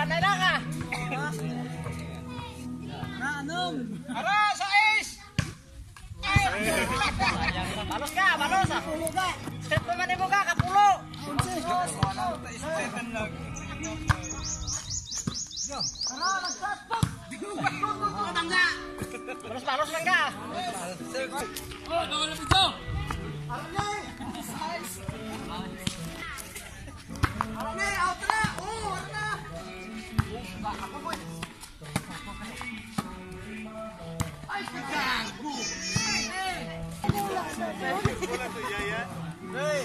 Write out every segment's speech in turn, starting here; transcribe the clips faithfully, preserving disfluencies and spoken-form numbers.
Panay lang ah. Na anong? Ara, sais! Balos ka, balos ah. Pulo ka. Step naman mo ka, kapulo. Ara, nagsaspok. Matangga. Balos, balos lang ka. Oh, doon na dito. Arne! Arne, out na! Oh, Arne! Ay, gago! Wala to yaya. Hey.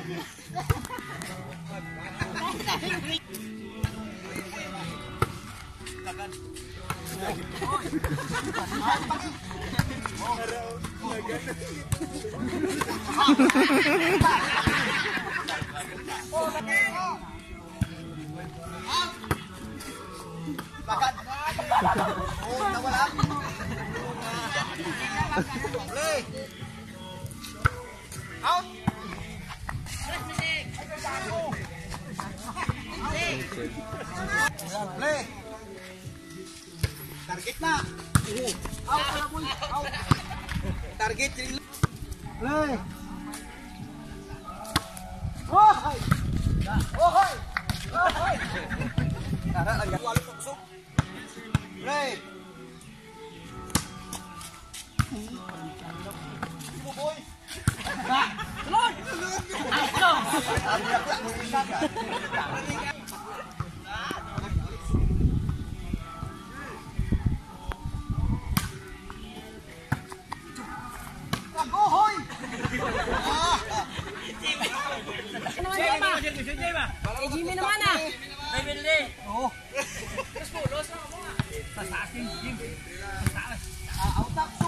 Takan. Bakit? Oh, nawala. Play. Out. Play. Target na. Out na boy. Out. Target. Play. Oh, hoy. Oh, hoy. Oh, hoy. Tara, lagyan ko alam kusog. Play. Mo boy. Lord. Ako hoy. Eh, Jimmy naman ah. May bildi. Oo. Los mo, los mo nga. Sa akin, Jim. Ah, autak so.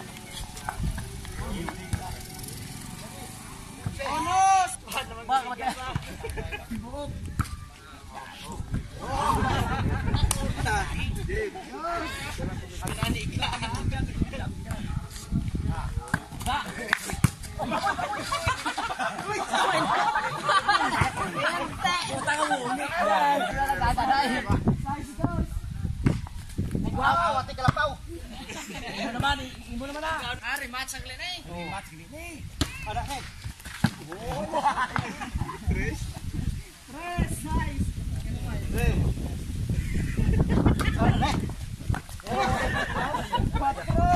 Onos! Ba, kapatid. Buok. Wow, ati kalapaw. Imo naman, imo naman na. Ah, rematch ang lina eh. Oh, match gini ni. Ada head. Tres. Tres size. Tres. Ada. Cuatro.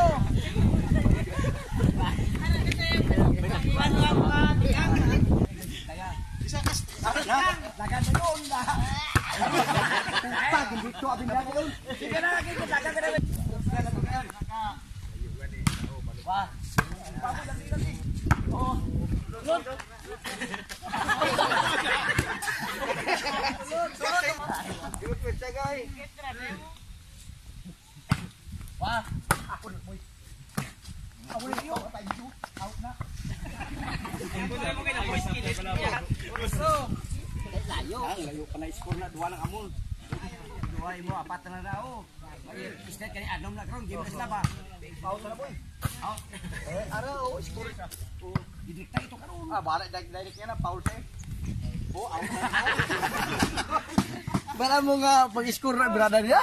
Bisa kas. Lagan na yun na. Pag hindi to abin na yun. Sige na, lagi ko lagan ka na. Wah. Bago lagi lagi. Oh. Lord. Good good sagay. Wah, ako na boy. Ako na yo, tayo yo. Out na. Layo. Layo pa na score na duwa lang amon. Duwa mo apat na daw. Isdet kani adom na karon game na ba? Out na boy. Out. Eh, araw score ka. Oh, didikta ito karon. Ah, bala direct direct na foul say. Oh, out na. Bala mo nga pag-score na brada niya.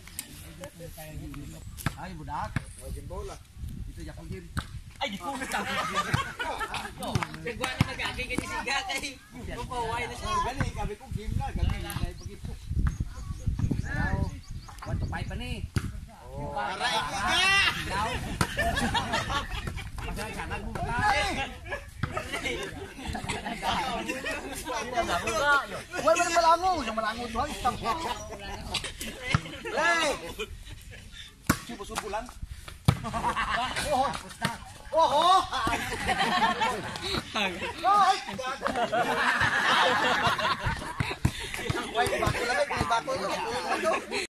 Ay, budak. Wajin bola. Itu ya pagir. Ay, di ko na ta. Nagwa na magagay ganyan siga kay. Kupaway na siya. Gani, gabi ko game na, gabi na pag-ito. Now, one to five pa ni. Oh, Aray ko ka. now. Pasang-sanag mo ka. Wala man malango, yung malango to, stop. Play. Subo-subo lang. Oh, pusta. Oh, oh. Ay. Wait, bato lang, bato.